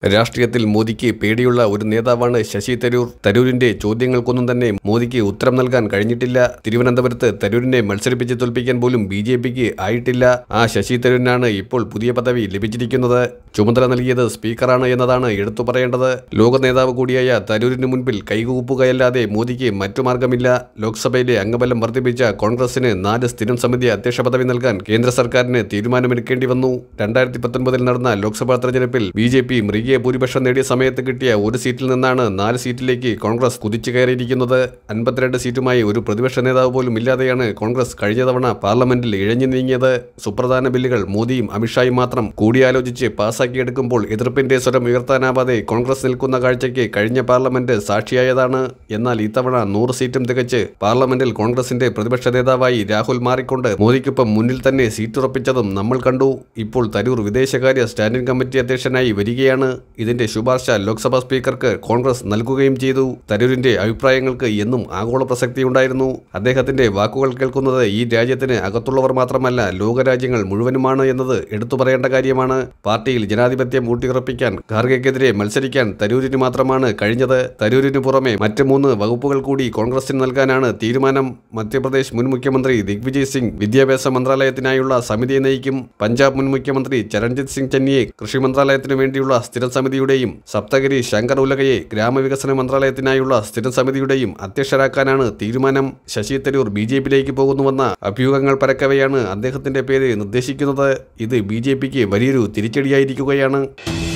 രാഷ്ട്രീയത്തിൽ മോദിക്ക് പേടിയുള്ള ഒരു നേതാവാണ് ശശി തരൂർ. തരൂരിന്റെ ചോദ്യങ്ങൾക്കൊന്നും തന്നെ മോദിക്ക് ഉത്തരം നൽകാൻ കഴിഞ്ഞിട്ടില്ല. തിരുവനന്തപുരത്ത് തരൂരിനെ മത്സരിപ്പിച്ച് തോൽപ്പിക്കാൻ പോലും BJPക്ക് ആയിട്ടില്ല. ആ ശശി തരൂരിനാണ് ഇപ്പോൾ പുതിയ പദവി ലഭിച്ചിരിക്കുന്നത്. ചുമതല നൽകിയത് സ്പീക്കറാണ് എന്നതാണ് എടുത്തു പറയേണ്ടത്. ലോക നേതാവ് കൂടിയായ തരൂരിന് മുൻപിൽ കൈകൂപ്പുകയല്ലാതെ മോദിക്ക് മറ്റു മാർഗമില്ല. ലോക്സഭയിലെ അംഗബലം വർദ്ധിപ്പിച്ച കോൺഗ്രസിന് 4 സ്ഥിരം സമിതി അധ്യക്ഷ പദവി നൽകാൻ കേന്ദ്ര സർക്കാരിന് തീരുമാനമെടുക്കേണ്ടി വന്നു. 2019 നടന്ന ലോക്സഭാ തെരഞ്ഞെടുപ്പിൽ BJP മൃഗീയ ഭൂരിപക്ഷം നേടിയ സമയത്ത് കിട്ടിയ ഒരു സീറ്റിൽ നിന്നാണ് 4 സീറ്റിലേക്ക് കോൺഗ്രസ് കുതിച്ചു കയറിയിരിക്കുന്നത്. 52 സീറ്റുമായി ഒരു പ്രതിപക്ഷ നേതാവ് പോലും ഇല്ലാതെയാണ് കോൺഗ്രസ് കഴിഞ്ഞ തവണ പാർലമെന്റിൽ ഇഴഞ്ഞു നീങ്ങിയത്. സുപ്രധാന ബില്ലുകൾ മോദിയും അമിത്ഷായും മാത്രം കൂടിയാലോചിച്ച് പാസാക്കിയെടുക്കുമ്പോൾ എതിർപ്പിന്റെ സ്വരം ഉയർത്താനാവാതെ കോൺഗ്രസ് നിൽക്കുന്ന കാഴ്ചയ്ക്ക് കഴിഞ്ഞ പാർലമെന്റ് സാക്ഷിയായതാണ്. എന്നാൽ ഇത്തവണ 100 സീറ്റും തികച്ച് പാർലമെന്റിൽ കോൺഗ്രസിന്റെ പ്രതിപക്ഷ നേതാവായി രാഹുൽ മാറിക്കൊണ്ട് മോദിക്കൊപ്പം മുന്നിൽ തന്നെ സീറ്റുറപ്പിച്ചതും നമ്മൾ കണ്ടു. ഇപ്പോൾ തരൂർ വിദേശകാര്യ സ്റ്റാൻഡിംഗ് കമ്മിറ്റി അധ്യക്ഷനായി വരികയാണ്. ഇതിന്റെ ശുപാർശ ലോക്സഭാ സ്പീക്കർക്ക് കോൺഗ്രസ് നൽകുകയും ചെയ്തു. തരൂരിന്റെ അഭിപ്രായങ്ങൾക്ക് എന്നും ആഗോള പ്രസക്തിയുണ്ടായിരുന്നു. അദ്ദേഹത്തിന്റെ വാക്കുകൾ കേൾക്കുന്നത് ഈ രാജ്യത്തിന് അകത്തുള്ളവർ മാത്രമല്ല, ലോകരാജ്യങ്ങൾ മുഴുവനുമാണ് എന്നത് എടുത്തു പറയേണ്ട കാര്യമാണ്. പാർട്ടിയിൽ ജനാധിപത്യം ഊട്ടിയുറപ്പിക്കാൻ ഖാർഗെക്കെതിരെ മത്സരിക്കാൻ തരൂരിന് മാത്രമാണ് കഴിഞ്ഞത്. തരൂരിന് പുറമെ മറ്റ് 3 വകുപ്പുകൾ കൂടി കോൺഗ്രസിന് നൽകാനാണ് തീരുമാനം. മധ്യപ്രദേശ് മുൻ മുഖ്യമന്ത്രി ദിഗ്വിജയ് സിംഗ് വിദ്യാഭ്യാസ മന്ത്രാലയത്തിനായുള്ള സമിതിയെ നയിക്കും. പഞ്ചാബ് മുൻ മുഖ്യമന്ത്രി ചരൺജിത് സിംഗ് ചന്നിയെ കൃഷി മന്ത്രാലയത്തിനു വേണ്ടിയുള്ള സ്ഥിരം സമിതിയുടെയും സപ്തഗിരി ശങ്കർ ഉലഗയെ ഗ്രാമവികസന മന്ത്രാലയത്തിനായുള്ള സ്ഥിരം സമിതിയുടെയും അധ്യക്ഷരാക്കാനാണ് തീരുമാനം. ശശി തരൂർ BJPയിലേക്ക് പോകുന്നുവെന്ന അഭ്യൂഹങ്ങൾ പരക്കവെയാണ് അദ്ദേഹത്തിന്റെ പേര് നിർദ്ദേശിക്കുന്നത്. ഇത് BJPക്ക് വലിയൊരു തിരിച്ചടിയായിരിക്കുകയാണ്.